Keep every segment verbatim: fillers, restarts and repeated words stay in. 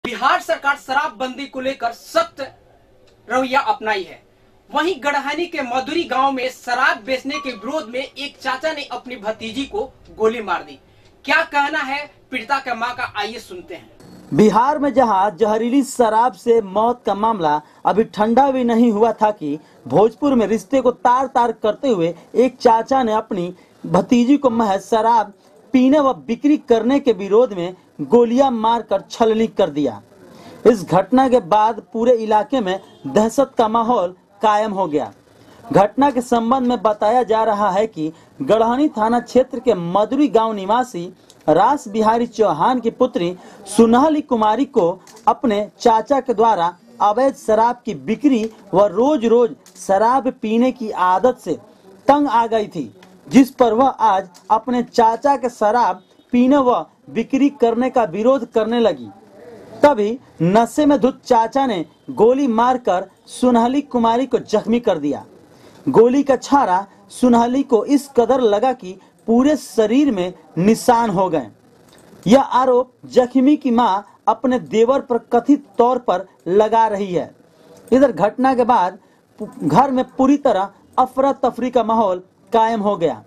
बिहार सरकार शराबबंदी को लेकर सख्त रवैया अपनाई है। वहीं गढ़हनी के मधुरी गांव में शराब बेचने के विरोध में एक चाचा ने अपनी भतीजी को गोली मार दी। क्या कहना है पीड़िता के मां का, आइए सुनते हैं। बिहार में जहां जहरीली शराब से मौत का मामला अभी ठंडा भी नहीं हुआ था कि भोजपुर में रिश्ते को तार तार करते हुए एक चाचा ने अपनी भतीजी को महज शराब पीने व बिक्री करने के विरोध में गोलियां मारकर छलनी कर दिया। इस घटना के बाद पूरे इलाके में दहशत का माहौल कायम हो गया। घटना के संबंध में बताया जा रहा है कि गढ़हनी थाना क्षेत्र के मधुरी गांव निवासी रास बिहारी चौहान की पुत्री सुनहली कुमारी को अपने चाचा के द्वारा अवैध शराब की बिक्री व रोज रोज शराब पीने की आदत से तंग आ गई थी, जिस पर वह आज अपने चाचा के शराब पीने व बिक्री करने का विरोध करने लगी। तभी नशे में धुत चाचा ने गोली मारकर सुनहली कुमारी को जख्मी कर दिया। गोली का छारा सुनहली को इस कदर लगा कि पूरे शरीर में निशान हो गए। यह आरोप जख्मी की मां अपने देवर पर कथित तौर पर लगा रही है। इधर घटना के बाद घर में पूरी तरह अफरा तफरी का माहौल कायम हो गया।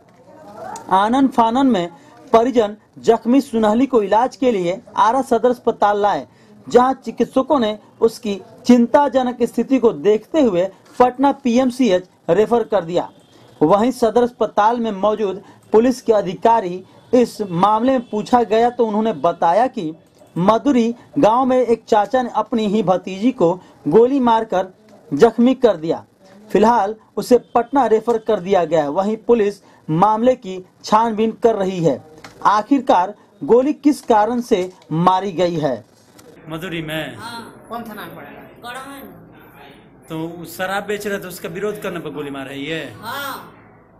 आनन फानन में परिजन जख्मी सुनहली को इलाज के लिए आरा सदर अस्पताल लाए, जहां चिकित्सकों ने उसकी चिंताजनक स्थिति को देखते हुए पटना पीएमसीएच रेफर कर दिया। वहीं सदर अस्पताल में मौजूद पुलिस के अधिकारी इस मामले में पूछा गया तो उन्होंने बताया कि मधुरी गांव में एक चाचा ने अपनी ही भतीजी को गोली मारकर जख्मी कर दिया। फिलहाल उसे पटना रेफर कर दिया गया है। वहीं पुलिस मामले की छानबीन कर रही है। आखिरकार गोली किस कारण से मारी गई है। मधुरी में हाँ। कौन थाना पड़ेगा? तो शराब बेच रहे थे, उसका विरोध करने पर गोली मार रही है। हाँ।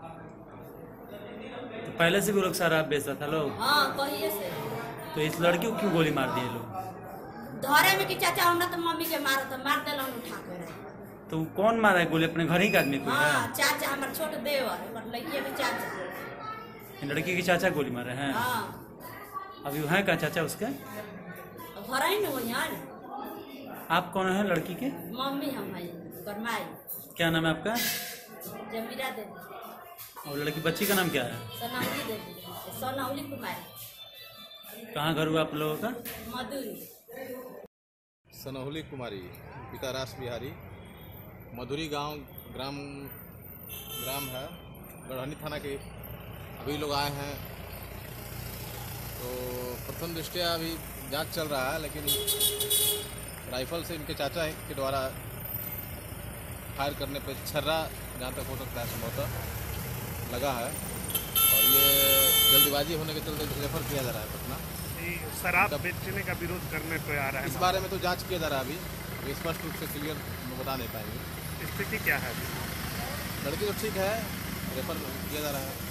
तो पहले से भी लोग शराब बेचता था लोग। हाँ, कहिए से। तो इस लड़की को क्यों गोली मार दिए लोग? धरे में कि चाचा हमरा तो मम्मी के मारा था, मार देला उठा के। तो कौन मारा है गोली? अपने घर ही का आदमी कोई है? हाँ, चाचा हमारे छोटे देवर, पर लड़की भी चाचा। लड़की की चाचा गोली मारे हैं। हाँ। अभी है का चाचा उसके? घर ही न वही है। आप कौन है लड़की के? मम्मी हम है, करमाई। क्या नाम है आपका? जमीरा देवी। और लड़की बच्ची का नाम क्या है? सोनावली देवी, सोनावली कुमारी। कहाँ घर हुआ आप लोगों का? मधुरी। सोनावली कुमारी, पिता रास बिहारी। मधुरी गांव ग्राम ग्राम है, गढ़हनी थाना के। अभी लोग आए हैं तो प्रथम दृष्टया अभी जांच चल रहा है, लेकिन राइफल से इनके चाचा के द्वारा फायर करने पर छर्रा जहाँ तक हो सकता है संभवतः लगा है, और ये जल्दबाजी होने के चलते रेफर किया जा रहा है पटना। शराब बेचने का विरोध करने पर आ रहा है। इस बारे में तो जांच किया जा रहा है। अभी अभी स्पष्ट रूप से क्लियर बता नहीं पाएंगे। स्थिति क्या है? लड़की तो ठीक है, रेफर किया जा रहा है।